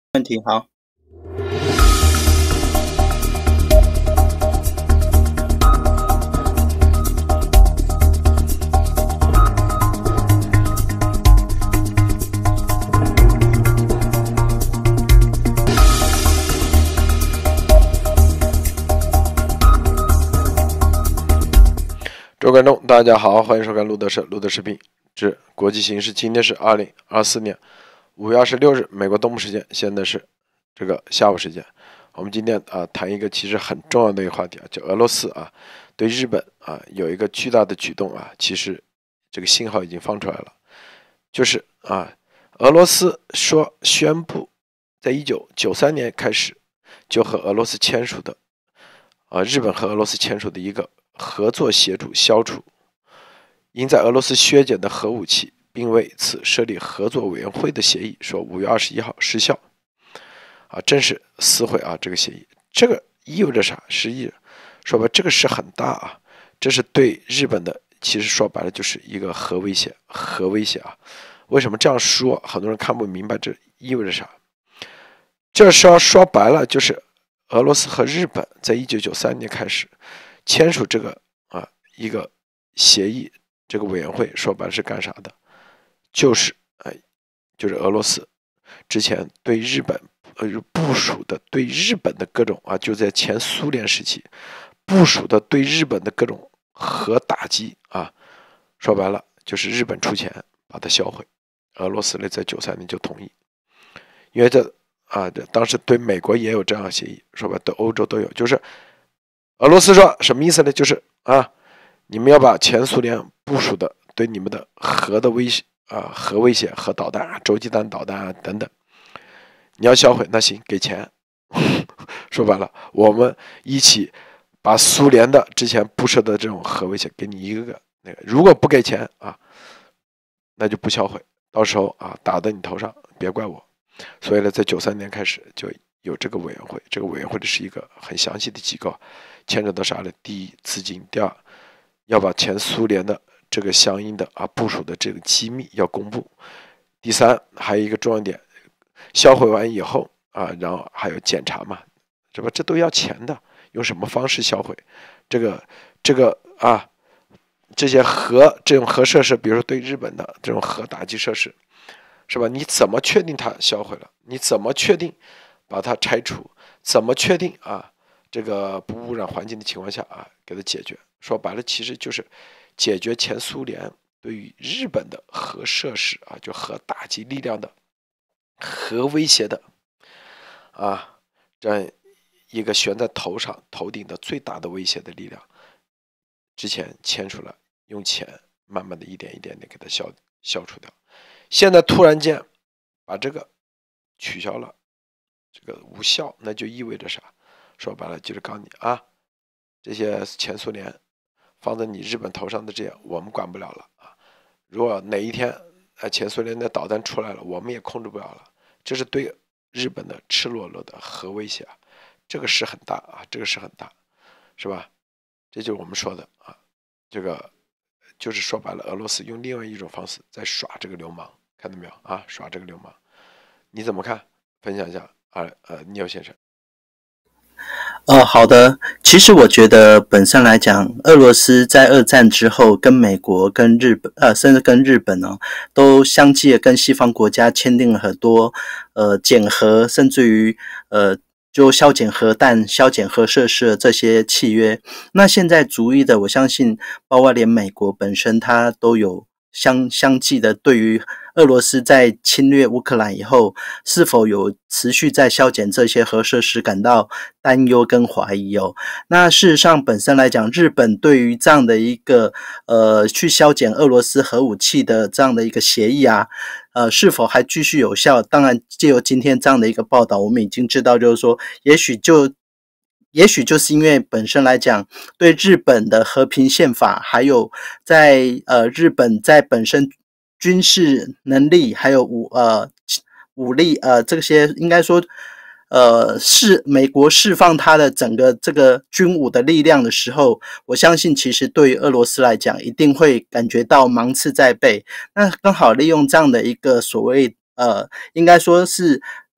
问题好。 各位观众，大家好，欢迎收看路德视频之国际形势。今天是2024年5月26日，美国东部时间，现在是这个下午时间。我们今天谈一个其实很重要的一个话题就俄罗斯对日本有一个巨大的举动其实这个信号已经放出来了，就是俄罗斯宣布在1993年开始就和俄罗斯签署的日本和俄罗斯签署的一个合作协助消除因在俄罗斯削减的核武器，并为此设立合作委员会的协议，说5月21号失效正式撕毁这个协议。这个意味着啥？实际说白，这个是很大这是对日本的，其实说白了就是一个核威胁为什么这样说？很多人看不明白这意味着啥。这说白了就是俄罗斯和日本在1993年开始签署这个一个协议，这个委员会说白了是干啥的？就是俄罗斯之前对日本部署的对日本的各种就在前苏联时期部署的对日本的各种核打击说白了就是日本出钱把它销毁，俄罗斯呢在93年就同意，因为当时对美国也有这样的协议，说白了对欧洲都有，就是俄罗斯说什么意思呢？就是你们要把前苏联部署的对你们的核威胁、核导弹、洲际弹导弹等等，你要销毁，那行，给钱。说白了，我们一起把苏联的之前布设的这种核威胁给你一个那个，如果不给钱那就不销毁，到时候打在你头上，别怪我。所以呢，在93年开始就有这个委员会，这个委员会是一个很详细的机构，牵扯到啥呢？第一，资金；第二，要把前苏联的这个相应的部署的这个机密要公布；第三，还有一个重要点，销毁完以后然后还有检查嘛，是吧？这都要钱的，用什么方式销毁？这些这种核设施，比如说对日本的这种核打击设施，是吧？你怎么确定它销毁了？你怎么确定把它拆除？怎么确定这个不污染环境的情况下给它解决？说白了，其实就是解决前苏联对于日本的核设施就核打击力量的核威胁的这样一个悬在头顶的最大的威胁的力量，之前签署了，用钱慢慢的一点一点的给它消除掉。现在突然间把这个取消了，这个无效，那就意味着啥？说白了就是告诉你这些前苏联放在你日本头上的这样，我们管不了了如果哪一天前苏联的导弹出来了，我们也控制不了了。这是对日本的赤裸裸的核威胁这个是很大这个是很大，是吧？这就是我们说的这个就是说白了，俄罗斯用另外一种方式在耍这个流氓，看到没有耍这个流氓，你怎么看？分享一下聂先生。 好的。其实我觉得本身来讲，俄罗斯在二战之后跟美国、跟日本甚至跟日本都相继的跟西方国家签订了很多减核，甚至于就削减核弹、削减核设施的这些契约。那现在逐一的，我相信包括连美国本身它都有相继的对于俄罗斯在侵略乌克兰以后是否有持续在削减这些核设施感到担忧跟怀疑那事实上本身来讲，日本对于这样的一个去削减俄罗斯核武器的这样的一个协议是否还继续有效？当然藉由今天这样的一个报道，我们已经知道就是说也许就是因为本身来讲，对日本的和平宪法，还有在日本在本身军事能力，还有武力这些应该说美国释放它的整个这个军武的力量的时候，我相信其实对于俄罗斯来讲一定会感觉到芒刺在背。那刚好利用这样的一个所谓应该说是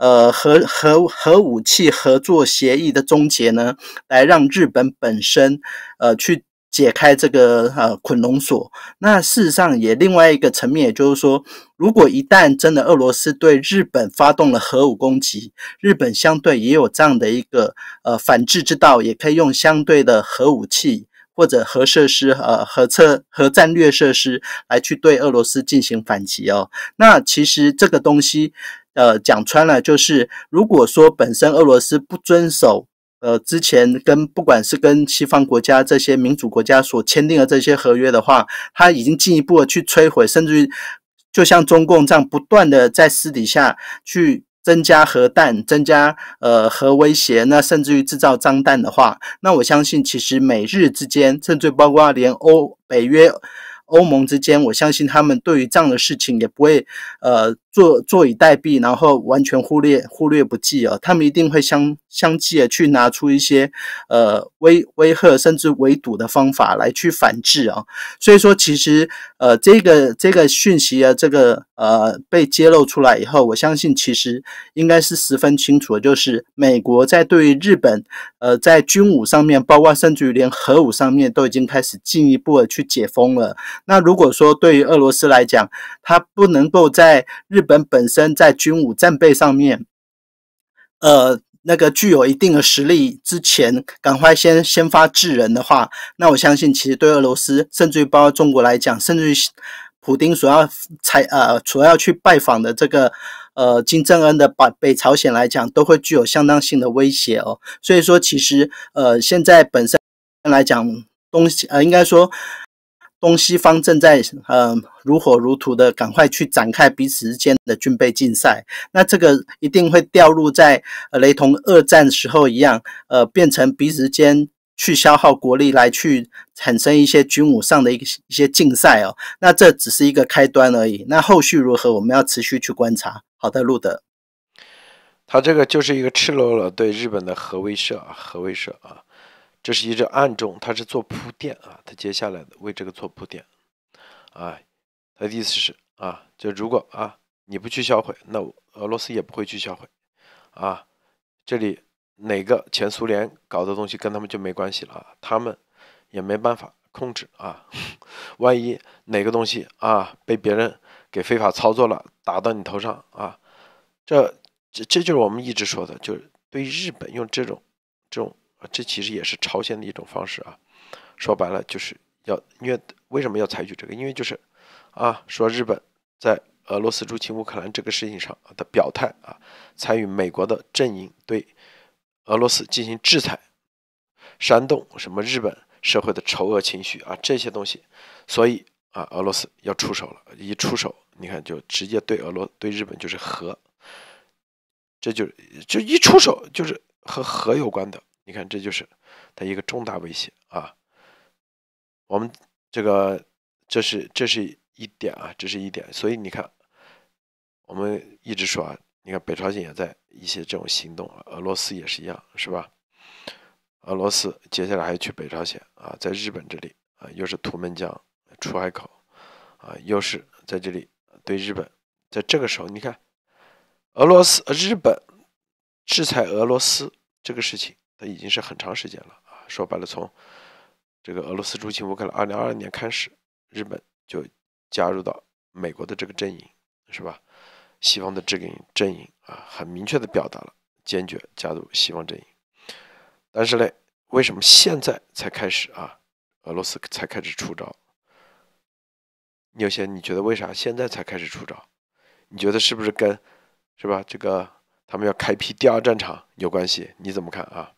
核武器合作协议的终结呢，来让日本本身去解开这个捆龙锁。那事实上也另外一个层面，也就是说，如果一旦真的俄罗斯对日本发动了核武攻击，日本相对也有这样的一个反制之道，也可以用相对的核武器或者核设施核战略设施来去对俄罗斯进行反击哦。那其实这个东西讲穿了，就是如果说本身俄罗斯不遵守之前不管是跟西方国家这些民主国家所签订的这些合约的话，它已经进一步的去摧毁，甚至于就像中共这样不断的在私底下去增加核弹，增加核威胁，那甚至于制造脏弹的话，那我相信其实美日之间，甚至包括连北约欧盟之间，我相信他们对于这样的事情也不会坐以待毙，然后完全忽略不计哦。他们一定会相继的去拿出一些威吓甚至围堵的方法来去反制哦。所以说，其实这个讯息啊，被揭露出来以后，我相信其实应该是十分清楚的，就是美国在对于日本在军武上面，包括甚至于连核武上面都已经开始进一步的去解封了。那如果说对于俄罗斯来讲，它不能够在日本本身在军武战备上面那个具有一定的实力之前赶快先发制人的话，那我相信其实对俄罗斯甚至于包括中国来讲，甚至于普丁所要去拜访的这个金正恩的北朝鲜来讲，都会具有相当性的威胁哦。所以说其实现在本身来讲应该说东西方正在如火如荼的赶快去展开彼此之间的军备竞赛，那这个一定会掉入在雷同二战时候一样，变成彼此之间去消耗国力来去产生一些军武上的一些竞赛哦。那这只是一个开端而已，那后续如何我们要持续去观察。好的，路德， 他这个就是一个赤裸裸对日本的核威慑啊。这是一直暗中，他是做铺垫啊，他接下来的为这个做铺垫啊，他的意思是啊，就如果啊你不去销毁，那俄罗斯也不会去销毁啊，这里哪个前苏联搞的东西跟他们就没关系了啊，他们也没办法控制啊，万一哪个东西啊被别人给非法操作了，打到你头上啊，这就是我们一直说的，就是对日本用这种这其实也是朝鲜的一种方式啊，说白了就是因为为什么要采取这个？因为就是啊，说日本在俄罗斯入侵乌克兰这个事情上的表态啊，参与美国的阵营对俄罗斯进行制裁，煽动什么日本社会的仇俄情绪啊，这些东西，所以啊，俄罗斯要出手了，一出手，你看就直接对日本就是核，这就一出手就是和核有关的。你看，这就是它一个重大威胁啊！我们这是一点啊，这是一点。所以你看，我们一直说啊，你看北朝鲜也在一些这种行动啊，俄罗斯也是一样，是吧？俄罗斯接下来还去北朝鲜啊，在日本这里啊，又是图们江出海口啊，又是在这里对日本，在这个时候，你看日本制裁俄罗斯这个事情。它已经是很长时间了啊！说白了，从这个俄罗斯入侵乌克兰2022年开始，日本就加入到美国的这个阵营，是吧？西方的这个阵营啊，很明确的表达了坚决加入西方阵营。但是呢，为什么现在才开始啊？俄罗斯才开始出招？你觉得为啥现在才开始出招？你觉得是不是是吧？这个他们要开辟第二战场有关系？你怎么看啊？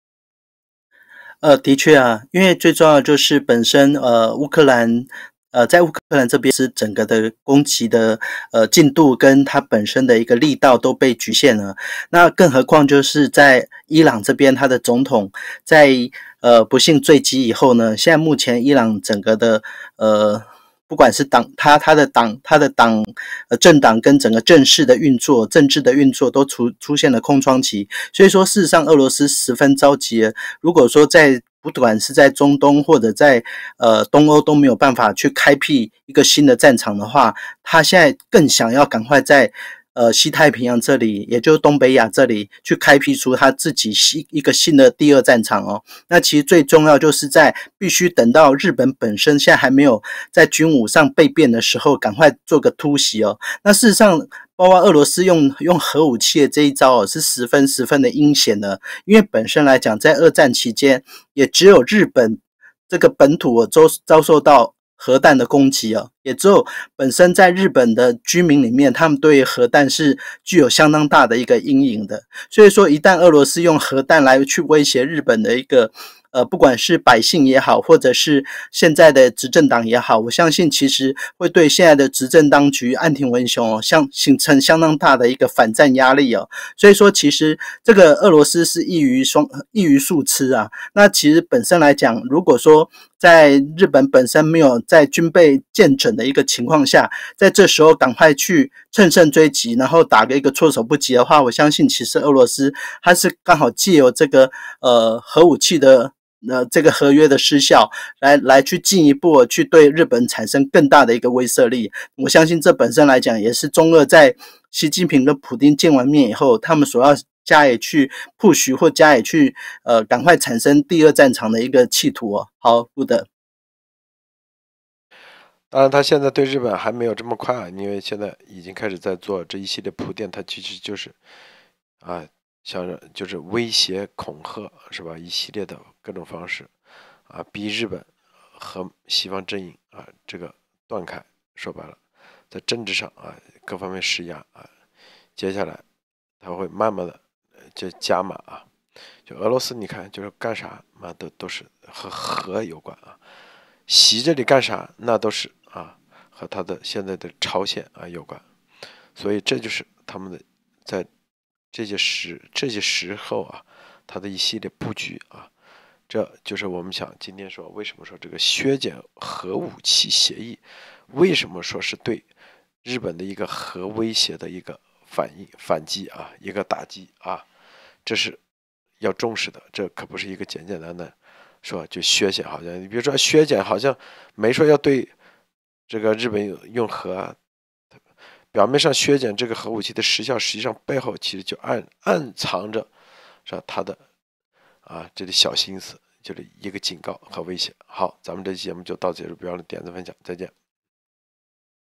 的确啊，因为最重要的就是本身乌克兰在乌克兰这边是整个的攻击的进度跟它本身的一个力道都被局限了。那更何况就是在伊朗这边，他的总统在不幸坠机以后呢，现在目前伊朗整个的不管是他的政党跟整个政治的运作都出现了空窗期，所以说事实上俄罗斯十分着急了。如果说不管是在中东或者在东欧都没有办法去开辟一个新的战场的话，他现在更想要赶快在西太平洋这里，也就是东北亚这里，去开辟出他自己一个新的第二战场哦。那其实最重要就是在必须等到日本本身现在还没有在军武上备变的时候，赶快做个突袭哦。那事实上，包括俄罗斯用核武器的这一招哦，是十分的阴险的，因为本身来讲，在二战期间，也只有日本这个本土遭受到核弹的攻击哦，也只有本身在日本的居民里面，他们对核弹是具有相当大的一个阴影的。所以说，一旦俄罗斯用核弹来去威胁日本的一个不管是百姓也好，或者是现在的执政党也好，我相信其实会对现在的执政当局岸田文雄哦，形成相当大的一个反战压力哦。所以说，其实这个俄罗斯是一鱼数吃啊。那其实本身来讲，如果说在日本本身没有在军备健整的一个情况下，在这时候赶快去乘胜追击，然后打个一个措手不及的话，我相信其实俄罗斯它是刚好借由这个核武器的这个合约的失效，来去进一步去对日本产生更大的一个威慑力。我相信这本身来讲，也是中俄在习近平跟普丁见完面以后，他们所要加以去 push 或加以去赶快产生第二战场的一个企图哦。好，路德。 当然，他现在对日本还没有这么快，因为现在已经开始在做这一系列铺垫，他其实就是就是威胁、恐吓，是吧？一系列的各种方式逼日本和西方阵营这个断开。说白了，在政治上各方面施压接下来他会慢慢的就加码就俄罗斯你看就是干啥嘛都是和核有关习这里干啥那都是和他的现在的朝鲜有关，所以这就是他们的在这些时候他的一系列布局这就是我们想今天说为什么说这个削减核武器协议，为什么说是对日本的一个核威胁的一个反击一个打击这是要重视的，这可不是一个简单的说就削减，好像你比如说削减好像没说要对这个日本用核表面上削减这个核武器的时效，实际上背后其实就暗藏着是吧他的这里小心思，就是一个警告和威胁。好，咱们这期节目就到此结束，不要忘了点赞分享，再见。